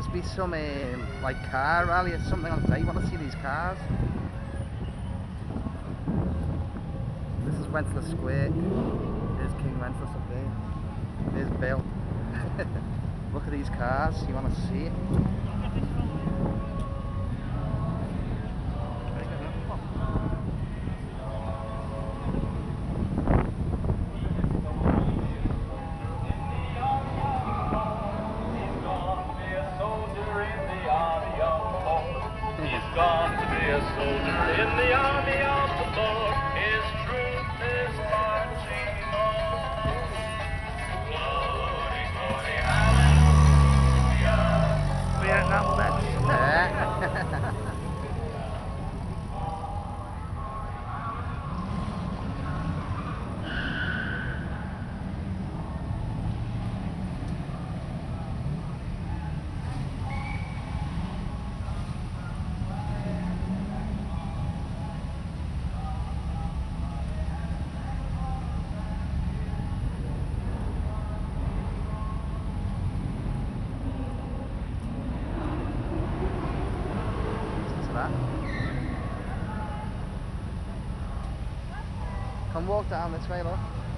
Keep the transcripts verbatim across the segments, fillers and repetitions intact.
must be some um, like car rally or something on today. You want to see these cars? This is Wenceslas Square. There's King Wenceslas up there. There's Bill. Look at these cars. You want to see it? Come walk down this way, look.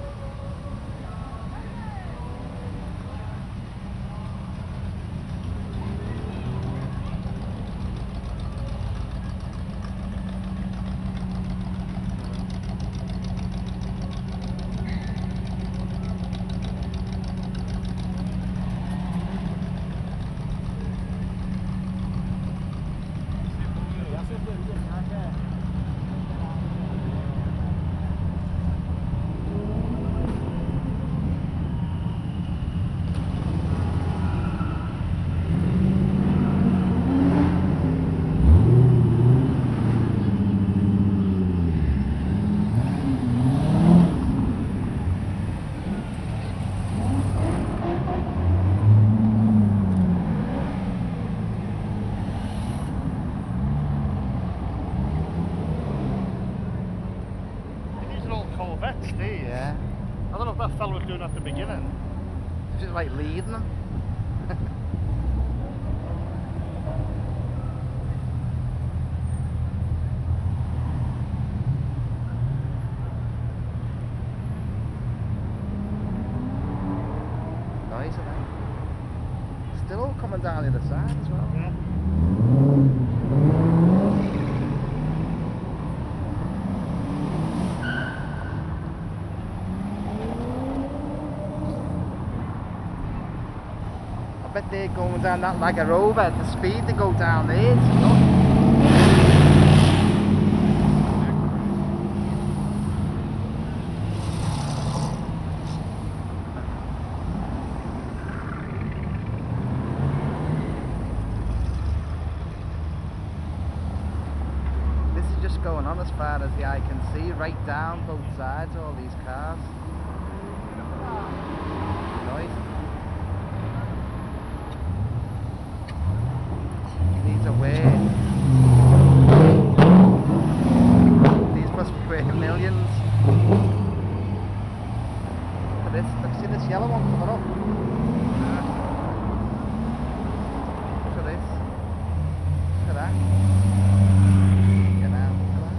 Yeah. I don't know if that fella was doing at the beginning. Just like leading them. Nice, isn't it? Still all coming down the other side as well. Yeah. I bet they're going down that like a rover at the speed they go down there. You know? This is just going on as far as the eye can see, right down both sides, all these cars. Nice. These are way. These must be worth millions. Look at this. Look, see this yellow one coming up. Look at this. Look at that. Get out. Look at that.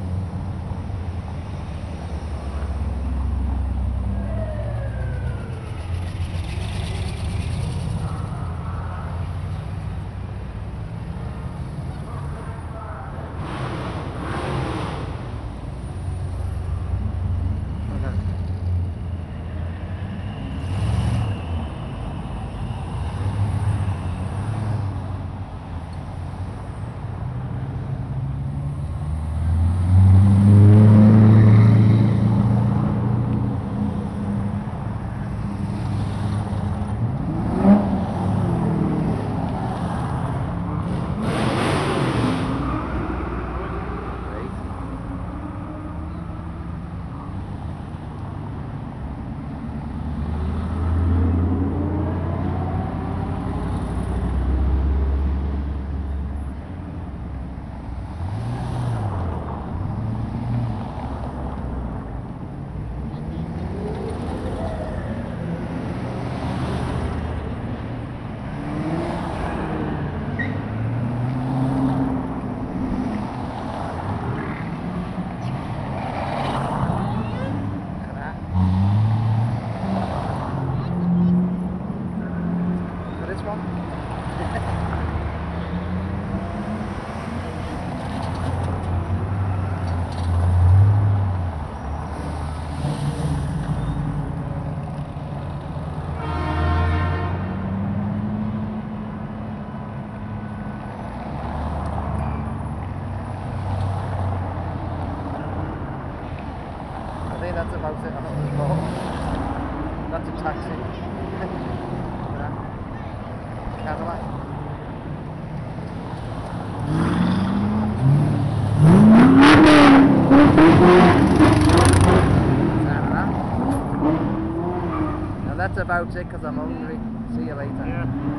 taxi. Yeah. Cadillac. Now that's about it because I'm hungry. See you later. Yeah.